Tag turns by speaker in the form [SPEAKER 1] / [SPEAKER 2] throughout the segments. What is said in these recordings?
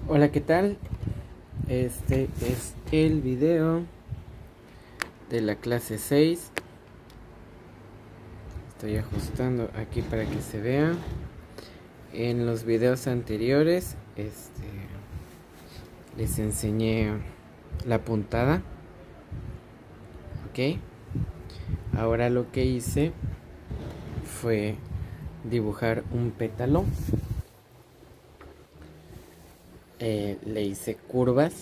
[SPEAKER 1] Hola, ¿qué tal? Este es el video de la clase 6. Estoy ajustando aquí para que se vea. En los videos anteriores les enseñé la puntada. Ok. Ahora lo que hice fue dibujar un pétalo. Le hice curvas.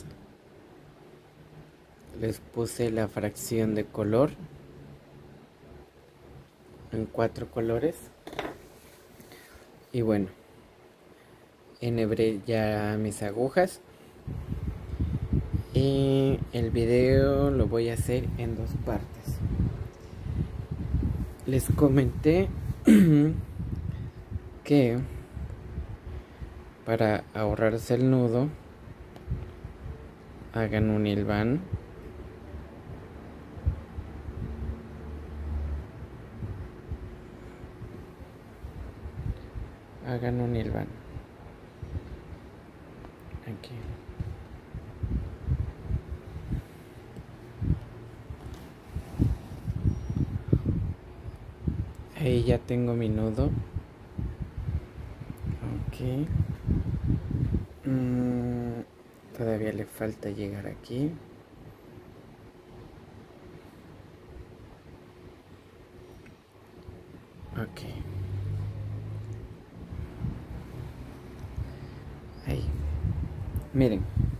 [SPEAKER 1] Les puse la fracción de color en 4 colores. Y bueno, enhebré ya mis agujas. Y el video lo voy a hacer en 2 partes. Les comenté que para ahorrarse el nudo hagan un hilván. Hagan un hilván aquí. Ahí ya tengo mi nudo. Ok. Todavía le falta llegar aquí. Ok. Ahí. Miren.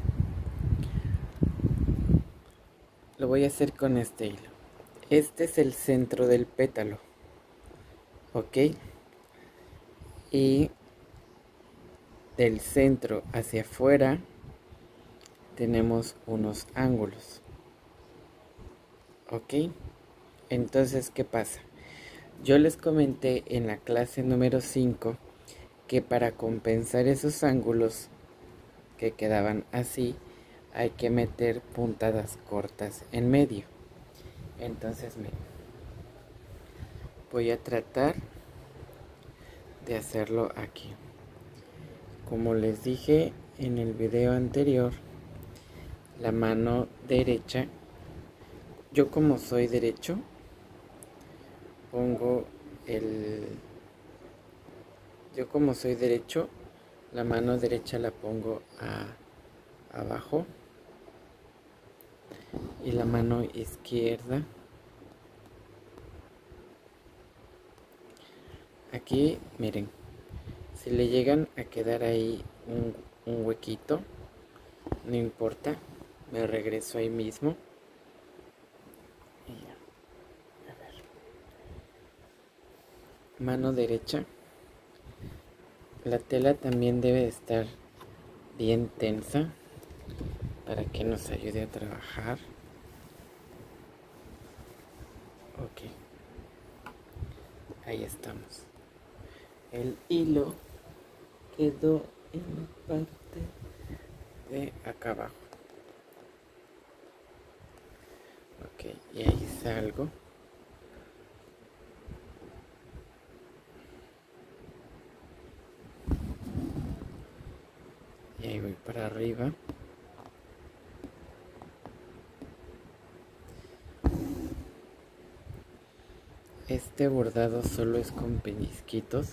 [SPEAKER 1] Lo voy a hacer con este hilo. Este es el centro del pétalo. Ok. Y del centro hacia afuera tenemos unos ángulos. Ok. Entonces, ¿qué pasa? Yo les comenté en la clase número 5 que para compensar esos ángulos que quedaban así, hay que meter puntadas cortas en medio. Entonces, miren, voy a tratar de hacerlo aquí. Como les dije en el video anterior, la mano derecha, yo como soy derecho, la mano derecha la pongo abajo y la mano izquierda aquí. Miren, si le llegan a quedar ahí un huequito, no importa, me regreso ahí mismo y ya. A ver, mano derecha. La tela también debe estar bien tensa para que nos ayude a trabajar. Ok, ahí estamos. El hilo quedó en la parte de acá abajo. Ok, y ahí salgo. Y ahí voy para arriba. Este bordado solo es con pellizquitos.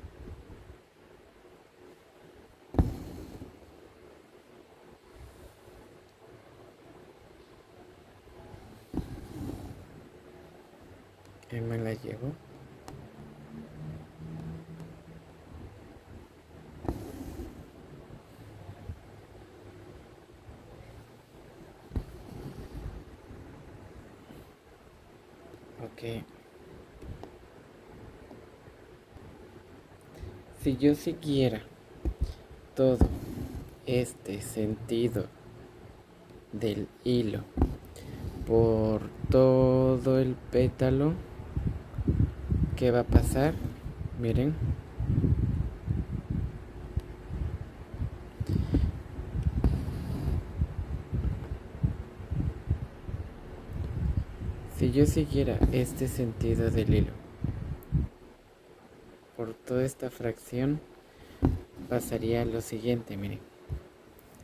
[SPEAKER 1] Ahí me la llevo. Ok. Si yo siguiera todo este sentido del hilo por todo el pétalo, ¿qué va a pasar? Miren. Si yo siguiera este sentido del hilo por toda esta fracción, pasaría lo siguiente, miren.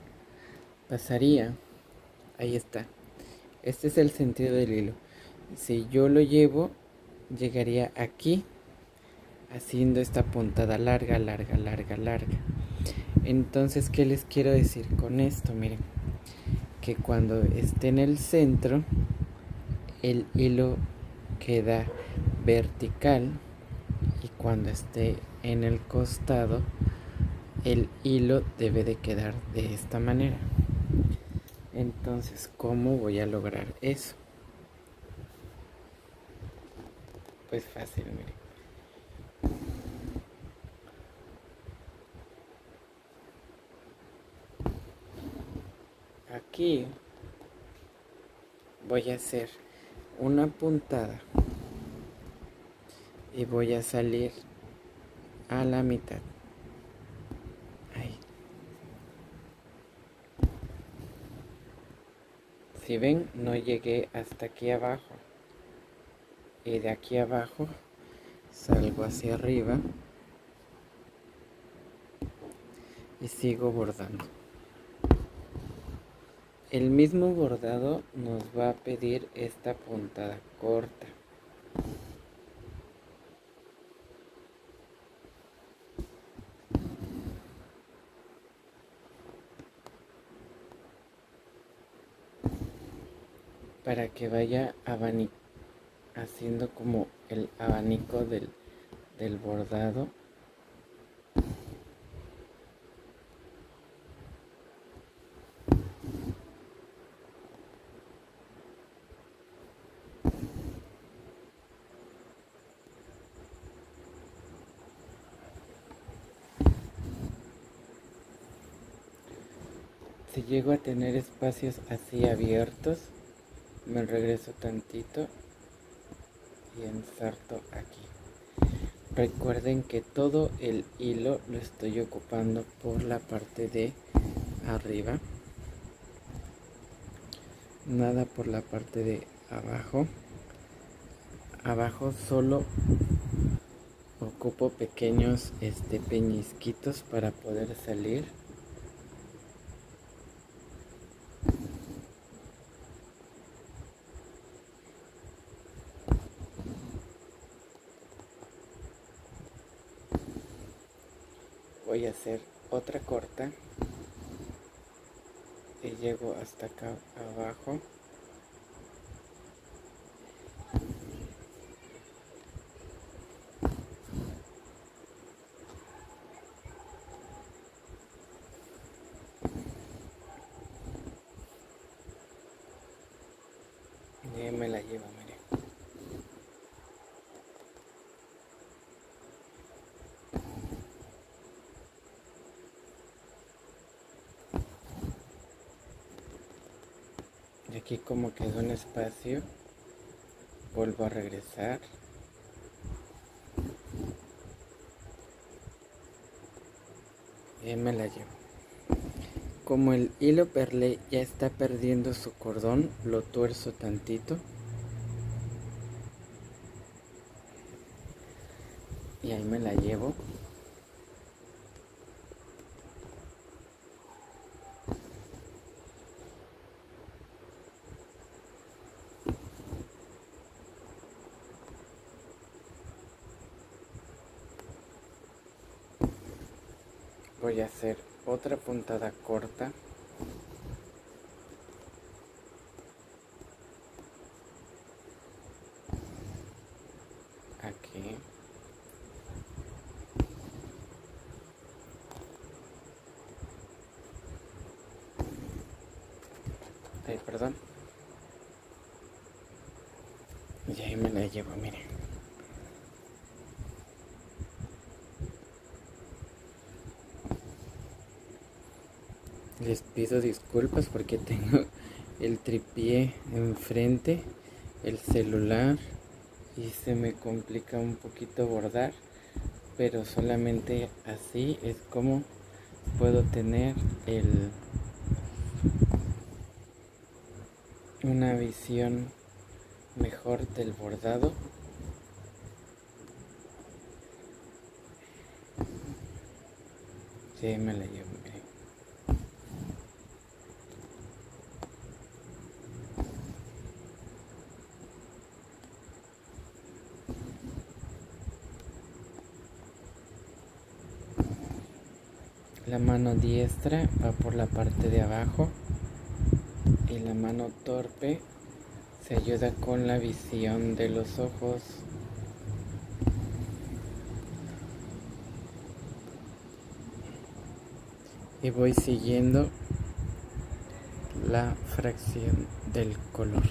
[SPEAKER 1] pasaría, ahí está, este es el sentido del hilo. Si yo lo llevo, llegaría aquí, haciendo esta puntada larga, larga, larga, larga. Entonces, ¿qué les quiero decir con esto? Miren, que cuando esté en el centro, el hilo queda vertical, y cuando esté en el costado, el hilo debe de quedar de esta manera. Entonces, ¿cómo voy a lograr eso? Pues fácil, miren. Aquí voy a hacer una puntada y voy a salir a la mitad. Ahí. Si ven, no llegué hasta aquí abajo. Y de aquí abajo salgo hacia arriba y sigo bordando. El mismo bordado nos va a pedir esta puntada corta. Para que vaya haciendo como el abanico del bordado. Si llego a tener espacios así abiertos, me regreso tantito y ensarto aquí. Recuerden que todo el hilo lo estoy ocupando por la parte de arriba, nada por la parte de abajo. Abajo solo ocupo pequeños peñisquitos para poder salir. Voy a hacer otra corta y llego hasta acá abajo. Y ahí me la llevo, miren. Y aquí como quedó un espacio, vuelvo a regresar. Y ahí me la llevo. Como el hilo perlé ya está perdiendo su cordón, lo tuerzo tantito. Y ahí me la llevo. Voy a hacer otra puntada corta. Aquí. Ay, perdón. Y ahí me la llevo, miren. Les pido disculpas porque tengo el tripié enfrente, el celular, y se me complica un poquito bordar, pero solamente así es como puedo tener una visión mejor del bordado. Sí, me la llevo, miren. La mano diestra va por la parte de abajo y la mano torpe se ayuda con la visión de los ojos. Y voy siguiendo la fracción del color.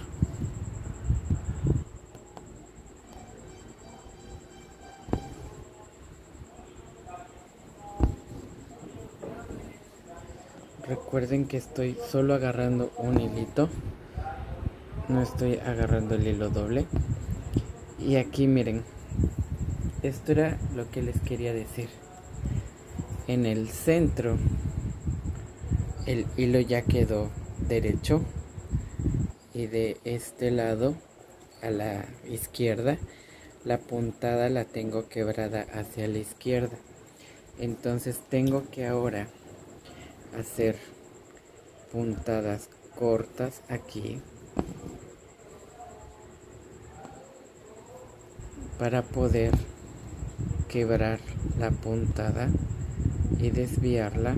[SPEAKER 1] Recuerden que estoy solo agarrando un hilito, no estoy agarrando el hilo doble. Y aquí miren, esto era lo que les quería decir. En el centro el hilo ya quedó derecho y de este lado a la izquierda la puntada la tengo quebrada hacia la izquierda. Entonces tengo que ahora hacer puntadas cortas aquí para poder quebrar la puntada y desviarla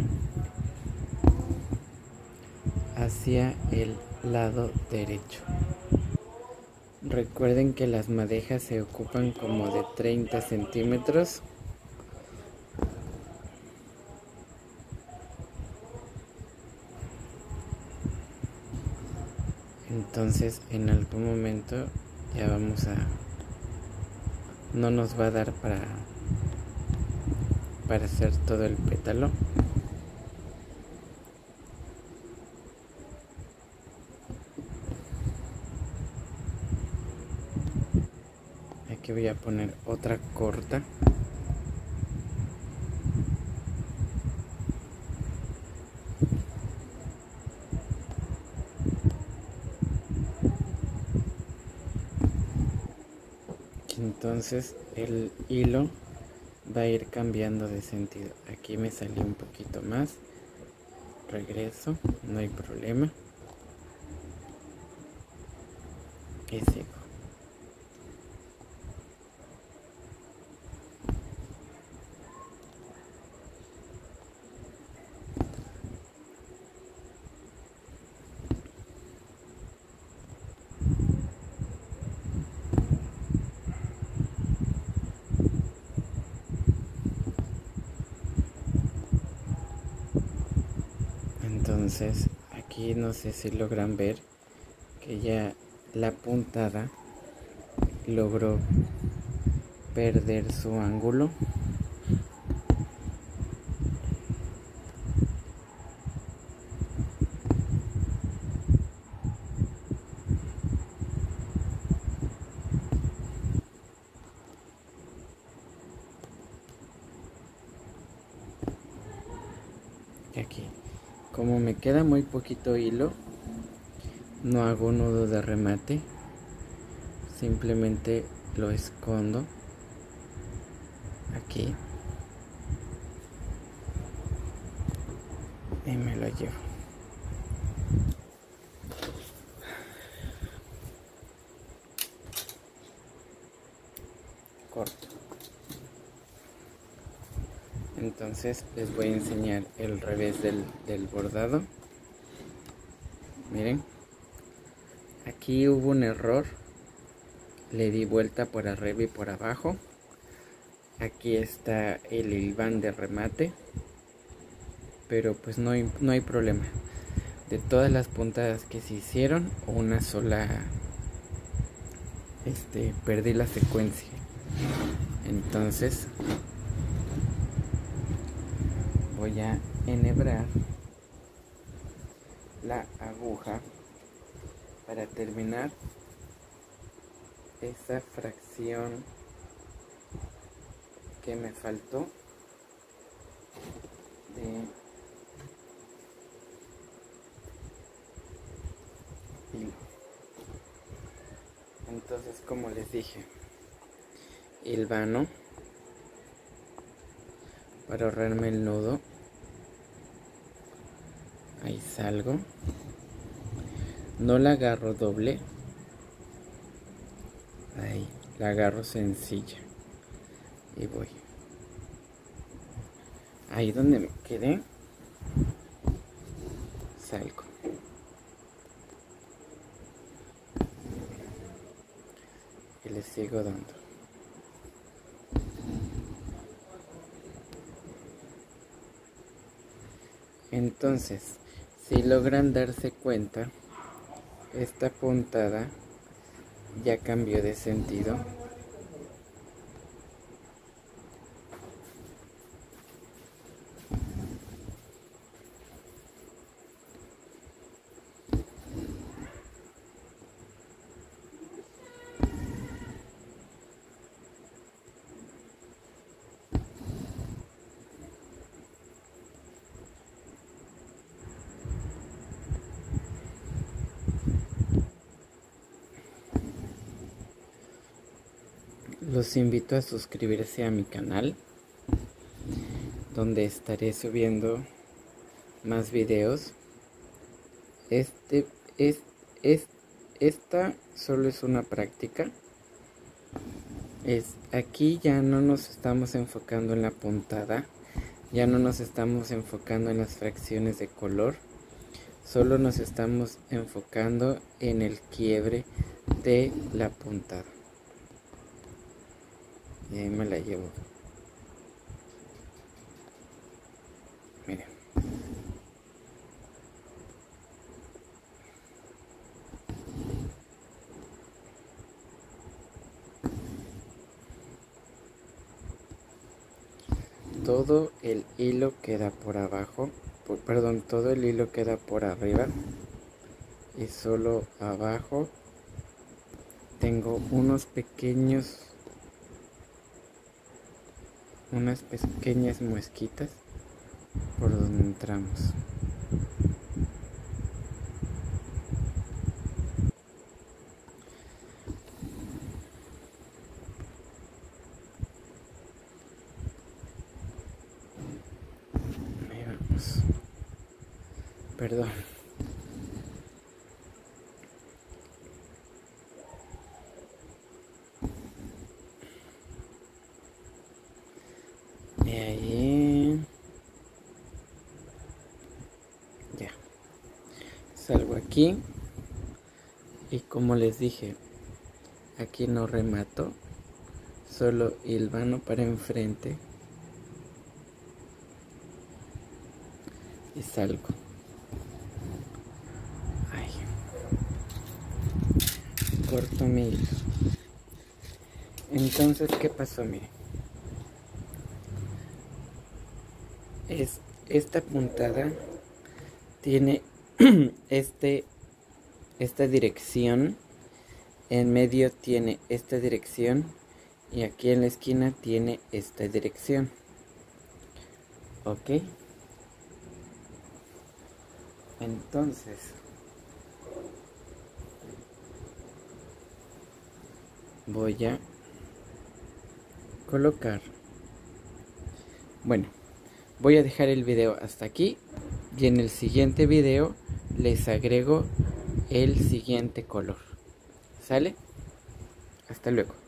[SPEAKER 1] hacia el lado derecho. Recuerden que las madejas se ocupan como de 30 centímetros. Entonces en algún momento ya vamos a... no nos va a dar para hacer todo el pétalo. Aquí voy a poner otra corta. Entonces el hilo va a ir cambiando de sentido. Aquí me salió un poquito más, regreso, no hay problema y sigo. Entonces aquí no sé si logran ver que ya la puntada logró perder su ángulo. Y aquí, como me queda muy poquito hilo, no hago nudo de remate, simplemente lo escondo aquí y me lo llevo. Corto. Entonces les voy a enseñar el revés del bordado. Miren, aquí hubo un error, le di vuelta por arriba y por abajo. Aquí está el hilván de remate, pero pues no hay problema. De todas las puntadas que se hicieron, una sola perdí la secuencia. Entonces voy a enhebrar la aguja para terminar esa fracción que me faltó de hilo. Entonces, como les dije, hilvano para ahorrarme el nudo. Ahí salgo, no la agarro doble, ahí la agarro sencilla y voy. Ahí donde me quedé, salgo. Y le sigo dando. Entonces, si logran darse cuenta, esta puntada ya cambió de sentido. Los invito a suscribirse a mi canal, donde estaré subiendo más videos. Esta solo es una práctica. Aquí ya no nos estamos enfocando en la puntada, ya no nos estamos enfocando en las fracciones de color, solo nos estamos enfocando en el quiebre de la puntada. Y ahí me la llevo. Miren. Todo el hilo queda por abajo, todo el hilo queda por arriba y solo abajo tengo unas pequeñas muesquitas por donde entramos. Ahí vamos. Perdón. Y ahí ya salgo aquí y como les dije, aquí no remato, solo hilvano para enfrente y salgo. Ay. Corto mi hilo. Entonces, ¿qué pasó? Miren, esta puntada tiene esta dirección, en medio tiene esta dirección y aquí en la esquina tiene esta dirección. Ok, entonces voy a colocar, bueno, voy a dejar el video hasta aquí y en el siguiente video les agrego el siguiente color. ¿Sale? Hasta luego.